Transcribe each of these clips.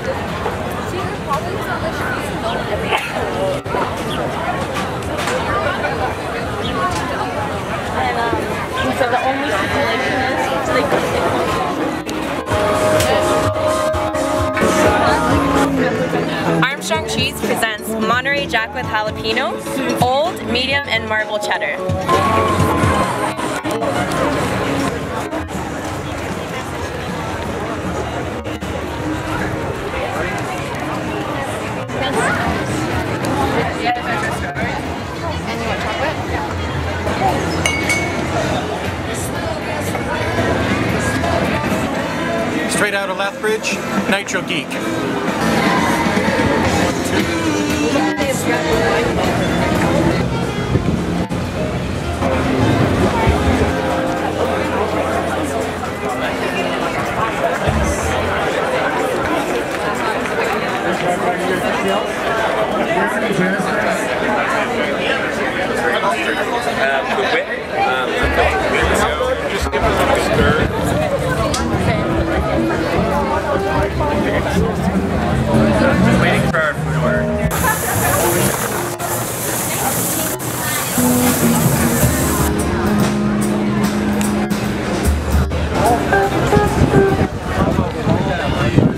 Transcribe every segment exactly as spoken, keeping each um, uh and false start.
And um, so the only stipulation is like Armstrong Cheese presents Monterey Jack with jalapeno, old, medium, and marble cheddar. And you want chocolate? Straight out of Lethbridge, Nitro Geek. Just give it a stir. Just waiting for our food order.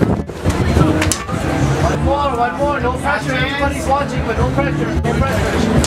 One more, one more, no pressure, everybody's watching, but no pressure, no pressure.